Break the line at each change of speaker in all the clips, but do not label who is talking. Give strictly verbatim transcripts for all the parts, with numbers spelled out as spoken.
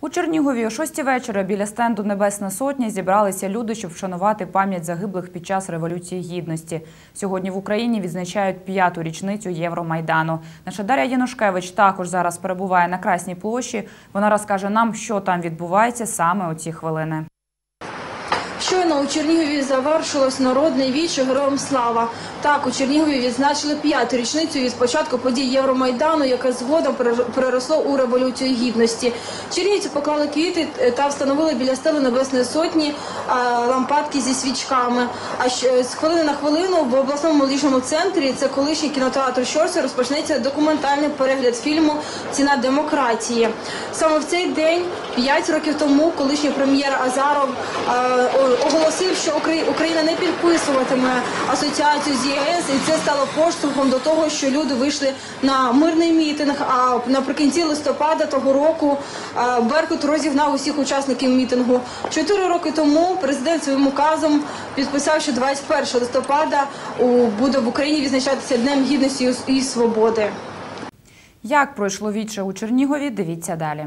У Чернігові о шостій вечора біля стенду «Небесна Сотня» зібралися люди, щоб вшанувати пам'ять загиблих під час Революції Гідності. Сьогодні в Україні відзначають п'яту річницю Євромайдану. Наша Дар'я Янушкевич також зараз перебуває на Красній площі. Вона розкаже нам, що там відбувається саме у ці хвилини.
Щойно у Чернігові завершилось народне віче «Героям слава». Так, у Чернігові відзначили п'яту річницю від початку подій Євромайдану, яке згодом переросло у Революцію Гідності. Чернігівці поклали квіти та встановили біля стели Небесної Сотні лампадки зі свічками. А з хвилини на хвилину в обласному молодіжному центрі, це колишній кінотеатр «Щорса», розпочнеться документальний перегляд фільму «Ціна демократії». Саме в цей день, п'ять років тому, колишній прем'єр Азаров оголосив, що Україна не підписуватиме асоціацію з ЄС, і це стало поштовхом до того, що люди вийшли на мирний мітинг, а наприкінці листопада того року Беркут розігнав усіх учасників мітингу. Чотири роки тому президент своїм указом підписав, що двадцять першого листопада буде в Україні відзначатися Днем Гідності і Свободи.
Як пройшло віче у Чернігові, дивіться далі.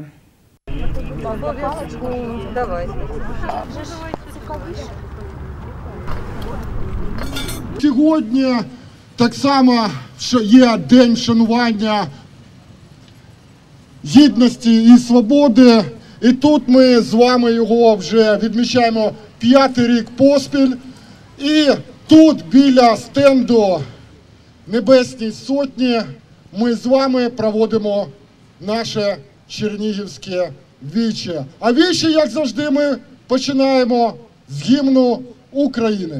Давай.
Сьогодні так само є День вшанування гідності і свободи. І тут ми з вами його вже відмічаємо п'ятий рік поспіль. І тут біля стенду Небесної Сотні ми з вами проводимо наше чернігівське віче. А віче, як завжди, ми починаємо з гімну України.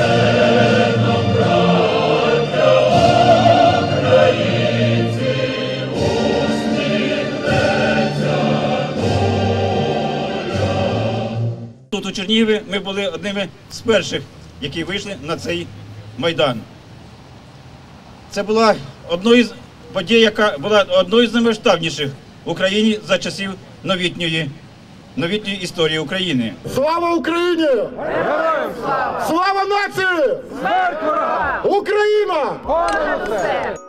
Тут у Чернігові ми були одними з перших, які вийшли на цей Майдан. Це була одна із подій, яка була одною з наймасштабніших в Україні за часів новітньої, новітньої історії України.
Слава Україні!
Героям слава!
Слава нації!
Смерть ворогам!
Україна!
Понад усе!